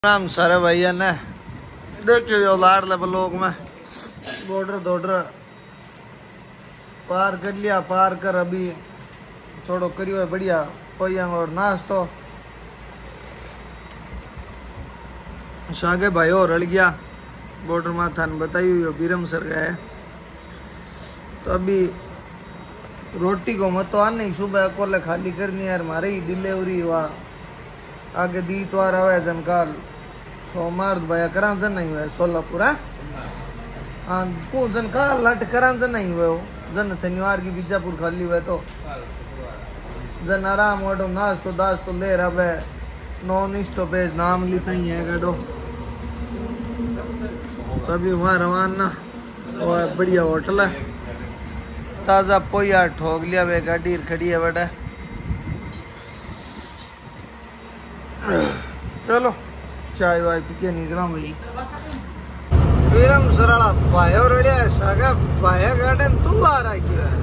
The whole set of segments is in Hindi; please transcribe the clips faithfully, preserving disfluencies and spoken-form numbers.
राम सारे भैया ने देखियो लाड़ ले ब्लॉक में बॉर्डर दौडर पार कर लिया। पार कर अभी थोड़ो करियो है बढ़िया पोया और नाश्तो सागे भाई और रल गया बॉर्डर माथा ने बताइयो बीरम सर गए तो अभी रोटी को मत तो आने ही सुबह कोले खाली करनी यार मारे ही डिलीवरी हुआ आगे दी त्वार आवे जनकाल सोमवार भाया करा जन नहीं हुआ सोलापुर हाँ को जनकाल लट करा जन नहीं हुआ जन शनिवार की बीजापुर खाली हुआ तो जन आराम वाडो नाश तो दास तो ले रहा है नॉन स्टॉपेज नाम लेता ही है गाड़ो तभी वहाँ रवाना वो बढ़िया होटल है ताज़ा पोया ठोक लिया वे गाड़ी खड़ी है बड़ा चलो चाय वाय पी के निकला भाई वीरम सरला भायो रड़िया सागा भाया गार्डन तुला रही है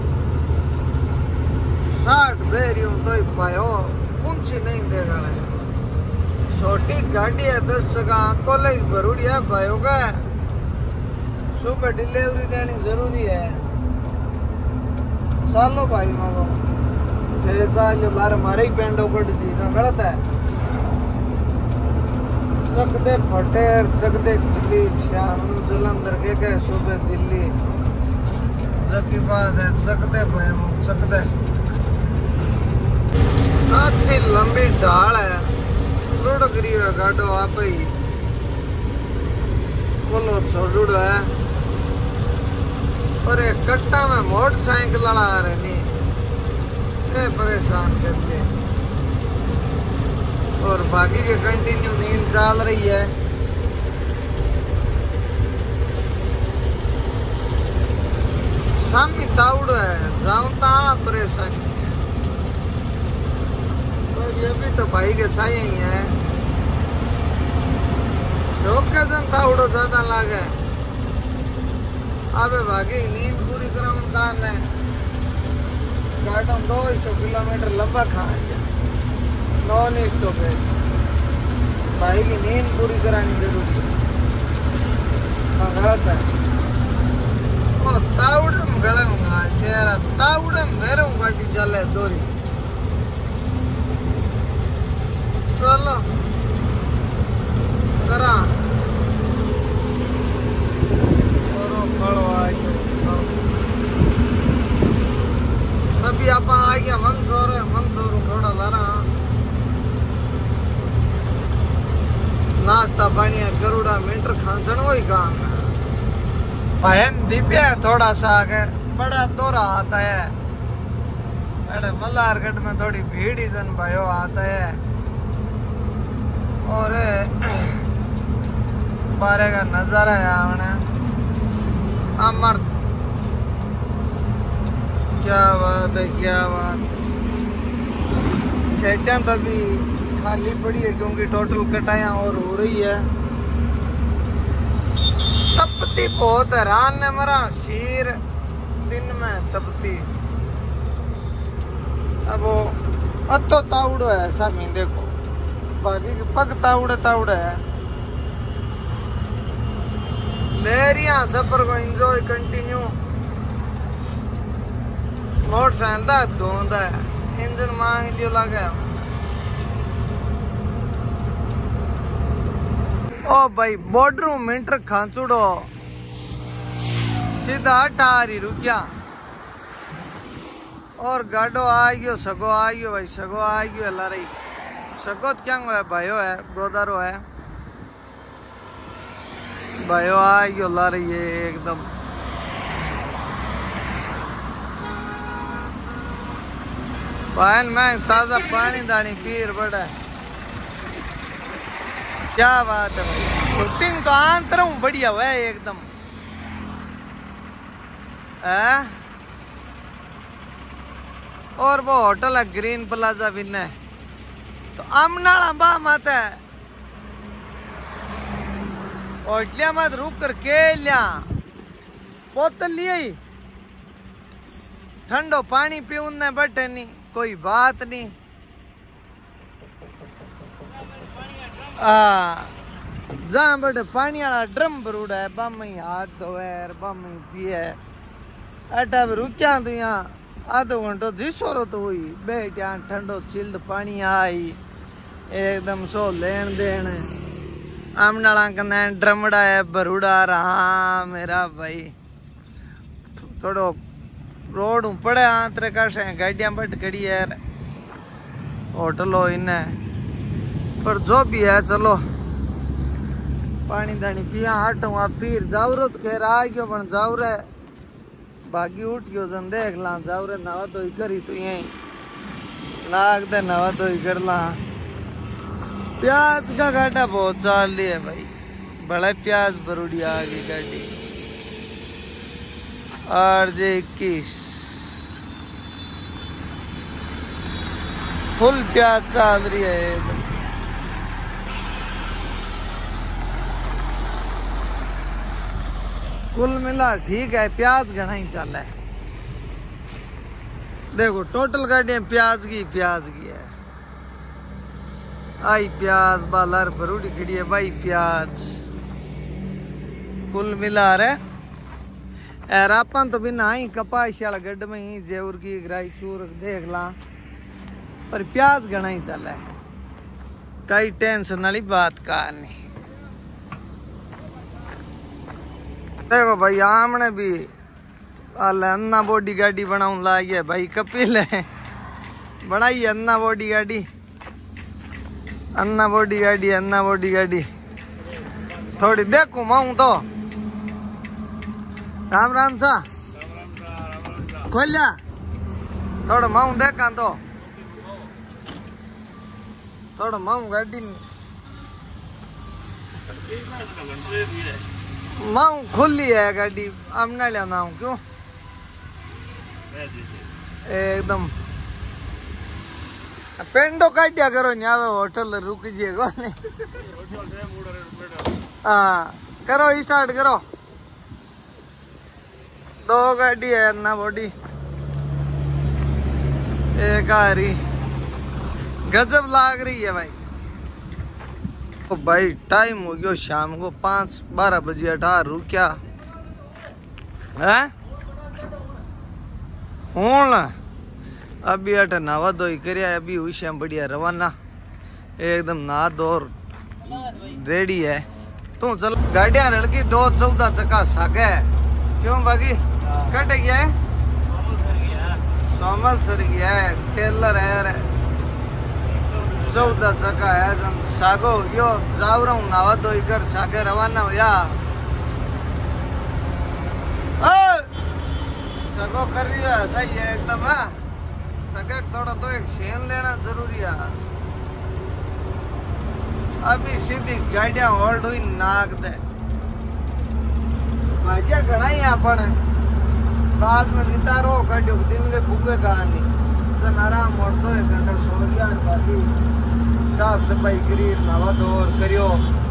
साठ बेरियों तो भायो पूंछी नहीं देगा छोटी गाड़ी है दस सगा कॉलेज भरूड़िया भाइयों का सुबह डिलीवरी देनी जरूरी है सालो भाई मांगो छह साल जो बार हमारे ही पेंडो कट सी ना गलत है सकते फटेर सकते दिल्ली शाम जलंधर के के सुबह दिल्ली जबकि बात है सकते भाई सकते अच्छी लंबी ढाल है लुढ़ गरी है गाड़ो आप ही बोलो छोड़ू है पर एक कट्टा में मोटरसाइकिल लड़ा रहे नहीं परेशान करते और बाकी के कंटिन्यू नींद चल रही है शामी ताउड़ है जाऊंता परेशानी तो ये भी तो भाई के चाहिए ही है लोकेशन ताउड़ो ज्यादा लागे अबे भागी नींद पूरी करा कार ने गार्डन दो सौ किलोमीटर लंबा खा नॉन स्टॉपेज भाई की नींद पूरी करानी जरूरी है गलत है ओ ताउड़म गड़ूंगा तेरा ताउड़म मेरे गाड़ी चले दोरी चलो करा अभी आप आ गया मंदसौर मंदसौर थोड़ा लारा नाश्ता पानी गरुड़ा मिंटर खांसन वही काम है बहन दिव्या थोड़ा सा आगे बड़ा दौरा आता है अरे मल्हारगढ़ में थोड़ी भीड़ ही जन भाइयों आता है और बारे का नजारा है हमने अमर क्या बात है क्या बात खेतियाँ तो अभी खाली पड़ी है क्योंकि टोटल कटाइयाँ और हो रही है तपती बहुत है रान ने मरा शीर दिन में तपती अब वो अतो ताउड़ो है ऐसा मी देखो बाकी के पग ताउड़े ताउड़े है लेरिया सफर को एंजॉय कंटिन्यू मोटरसाइकिल धोंदा है इंजन मांग लियो लगा ओ भाई बॉर्डर मीटर खांचुड़ो सीधा अठारी रुकिया और गाडो आ गयो सगो आ गयो भाई सगो आ गयो ला रही सगो क्या है भाइयो है गोदारो है भाइयो आ गयो ला रही है एकदम पान में ताजा पानी दानी पीर बड़ा क्या बात है भाई शूटिंग तो आंतर हूँ बढ़िया हुआ है एकदम है और वो होटल है ग्रीन प्लाजा विन है तो अमनाड़ा बा मत है होटलिया मत रुक कर के लिया बोतल लिए ठंडो पानी पीऊन बटे नहीं कोई बात नहीं आ जहाँ बड़े पानी वाला ड्रम भरूड़ा है बम ही हाथ धोए बम ही पिए अटा भी रुकिया तो यहाँ आधो घंटो जिसो रो तो हुई बैठ यहाँ ठंडो चिल्ड पानी आई एकदम सो लेन देन आमनाला कने ड्रमड़ा है भरूड़ा रहा मेरा भाई थोड़ो रोड पड़े आंतरे का गाड़ियां बट खड़ी है होटल हो इन्हें पर जो भी है चलो पानी दानी पिया हटू आप फिर जाऊ रो तो कह रहा क्यों बन जाऊ रे बाकी उठ गयो जन देख ला जाऊ रे नवा तो ही करी तू यही नाग दे नवा तो ही कर ला प्याज का घाटा बहुत चाल रही है भाई बड़ा प्याज बरूडी आ गई गाड़ी आर जे इक्कीस फुल प्याज चाल रही है कुल मिला ठीक है प्याज घना ही चल है देखो टोटल गाड़ियां प्याज की प्याज की है आई प्याज बालर बरूडी खड़ी है भाई प्याज कुल मिला रहे एरापन तो बिना ही कपास वाला गड्ढ में ही जेवर की ग्राई चूर देख ला पर प्याज घना ही चल है कई टेंशन वाली बात का नहीं देखो भाई आमने भी अन्ना बॉडी गाड़ी बनाऊं लाई है भाई कपिल है बनाई अन्ना बॉडी गाड़ी अन्ना बॉडी गाड़ी अन्ना बॉडी गाड़ी थोड़ी देखो माऊं तो राम राम सा खोल जा थोड़ा माऊं देखा तो थोड़ा माऊं गाड़ी माऊं खुली है गाड़ी अब ना लेना हूँ क्यों एकदम पेंडो काटिया करो यहाँ होटल रुक जाएगा हाँ करो स्टार्ट करो दो गाड़ी है अन्ना बॉडी एक आ रही गजब लाग रही है भाई तो भाई टाइम हो गया शाम को पाँच बारह बजे अठार रुकिया है हूं अभी अठ नवा धोई करिया अभी हुई शाम बढ़िया रवाना एकदम नहा धो रेडी है तू चल गाड़िया लड़की दो चौदह चक्का सागे क्यों बाकी कट गया है सोमल सर गया है टेलर है चौदह चक्का है जन सागो यो जाऊ रहा हूँ नवा धोई कर सागे रवाना हो या सगो कर रही है चाहिए एकदम है सगे थोड़ा तो एक शेन लेना जरूरी है अभी सीधी गाड़ियां होल्ड हुई नाक दे भाजिया घना ही अपन बाद में नितारो गाड़ियों दिन के भूखे कहानी जन आराम मोड़ दो एक घंटा सो गया बाकी साफ सफाई करी नवा धोर करियो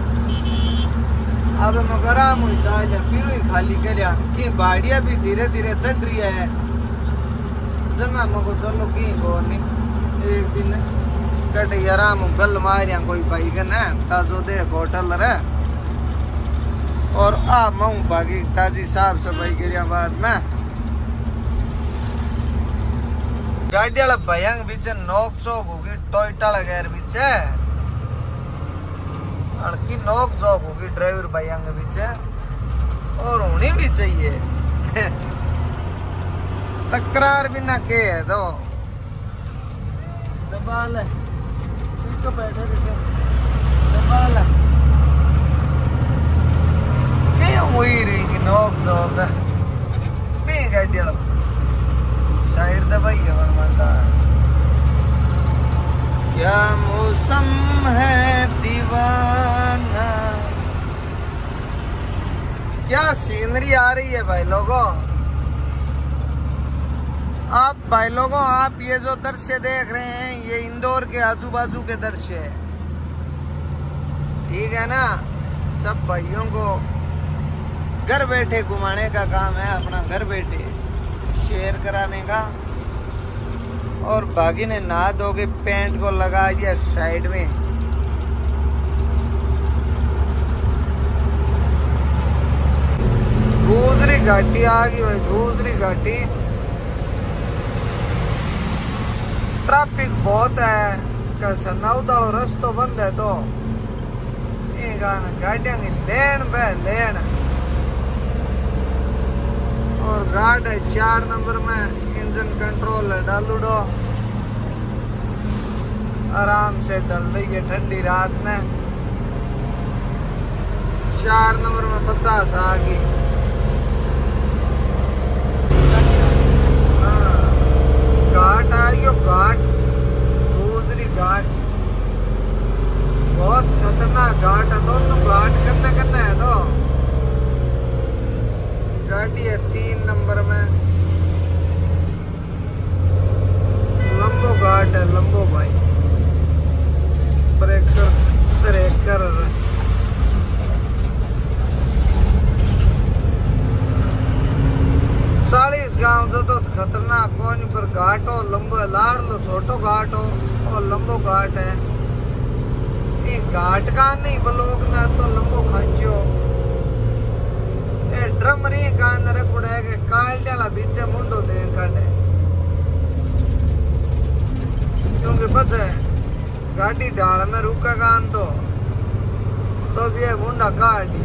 अब मैं आराम हुई चाहे फिर ही खाली करिया कि बाड़िया भी धीरे धीरे चढ़ रही है जना मको चलो की नहीं एक दिन कट आराम गल मारिया कोई भाई का ना ताजो दे होटल रे और आ मऊ बाकी ताजी साफ सफाई करिया बाद में गाड़ी वाला भयंग बीच नोक चौक होगी टोयटा लगैर बीच की नोक चौक होगी ड्राइवर भयंग बीच और होनी भी चाहिए तकरार भी ना के है तो दबाल है तो बैठे थे दबाल है क्यों हुई रही नोक चौक भी गाड़ी वाला साइड दबाई है मनमानता क्या मौसम है दीवाना क्या सीनरी आ रही है भाई लोगों आप भाई लोगों आप ये जो दृश्य देख रहे हैं ये इंदौर के आजू बाजू के दृश्य है ठीक है ना सब भाइयों को घर बैठे घुमाने का काम है अपना घर बैठे शेयर कराने का और बागी ने नहा धो के पैंट को लगा दिया साइड में घाटी आ गई भाई, दूसरी घाटी। ट्रैफिक बहुत है, कैसा नौदाड़ो रस्तो बंद है, तो ये गाना गाड़ियां की लेन पे लेन। और घाट है चार नंबर में, इंजन कंट्रोल है डालू डो, आराम से डल रही है ठंडी रात में। चार नंबर में पचास आ गई। घाट आई हो, घाट दूसरी घाट, बहुत खतरनाक घाट है। दोनों घाट करने करने है। तो गाड़ी है तीन नंबर में, लंबो घाट है, लंबो भाई। ब्रेकर ब्रेकर चालीस गांव से तो खतरनाक कौन, पर घाट हो लंबो, लाड़ लो छोटो घाट हो और लंबो घाट है। ये घाट का नहीं बलोक ना तो लंबो खांचो, ये ड्रम री का अंदर कुड़े के काल डाला बीचे मुंडो दे काटे, क्योंकि बचे गाड़ी डाल में रुका कान तो तो भी ये मुंडा काटी।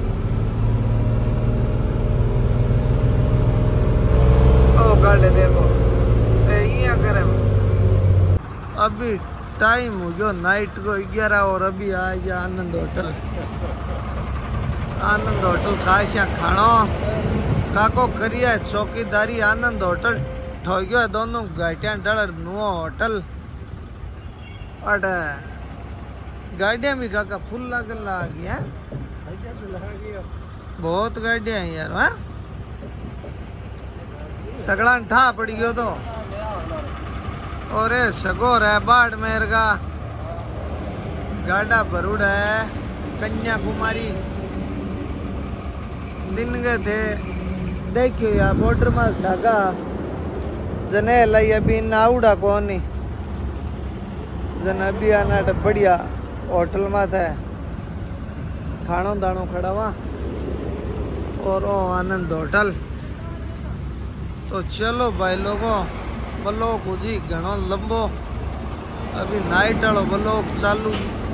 ओ गाड़ी देखो ये करे। अभी टाइम हो गया नाइट को ग्यारह, और अभी आ गया आनंद होटल। आनंद होटल खासिया खानो काको करिए चौकीदारी। आनंद होटल ठो गयो दोनों घाटिया डलर नुओ होटल। और गाड़ियां भी काका फुल लगन लगी है, बहुत गाड़ियां हैं यार। हाँ सगड़ा ठा पड़ गयो तो, और सगोर है बाड़मेर का गाड़ा भरूड़ है, कन्याकुमारी दिन गए थे। देखियो यार बॉर्डर में धागा जने लाई अभी नाउडा कौन जन अभी आना बढ़िया होटल में थे, खानो दानो खड़ा हुआ। और ओ आनंद होटल। तो चलो भाई लोगों, ब्लॉक जी घणो लंबो, अभी नाइट वालो ब्लॉक चालू।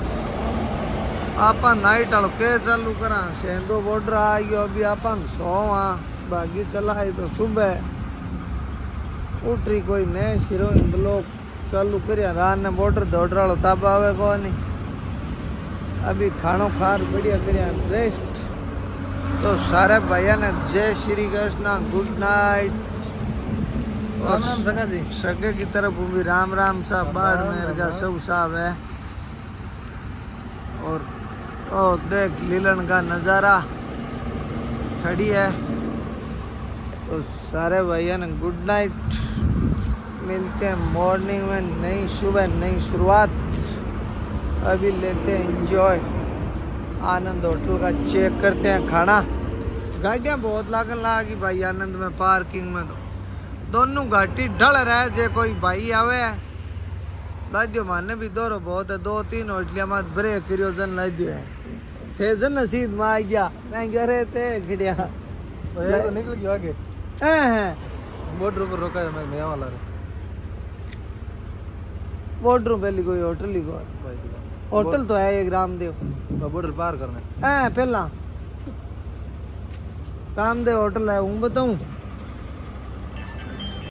आपा नाइट वालो के चालू करा, सेंदो बॉर्डर आ गयो। अभी आपन सोवा बागी चलाई तो सुबह उठी कोई नए सिरो ब्लॉक चालू करिया। रात ने बॉर्डर दौड़ वालो ताब आवे को नहीं। अभी खानो खार बढ़िया करिया रेस्ट। तो सारे भैया ने जय श्री कृष्ण, गुड नाइट। और सगा जी सगे की तरफ भी राम राम सा बाड़मेर का सब साहब है। और ओ देख लीलन का नज़ारा खड़ी है। तो सारे भैया ने गुड नाइट, मिलते हैं मॉर्निंग में, नई सुबह नई शुरुआत। अभी लेते हैं एंजॉय, आनंद होटल का चेक करते हैं खाना। गाड़ियाँ बहुत लागन लागी भाई आनंद में, पार्किंग में तो दोनों घाटी ढल रहे। जे कोई भाई आवे लादियो माने भी दौरो बहुत है, दो तीन होटलिया में ब्रेक करियो जन लादियो है थे जन नसीब में आ गया। मैं कह रहे थे खड़िया तो निकल गया आगे, बॉर्डर पर रोका है। मैं नया वाला बॉर्डर पहली कोई होटल ही को होटल तो है एक रामदेव, बॉर्डर पार करना है पहला रामदेव होटल है। हूँ बताऊँ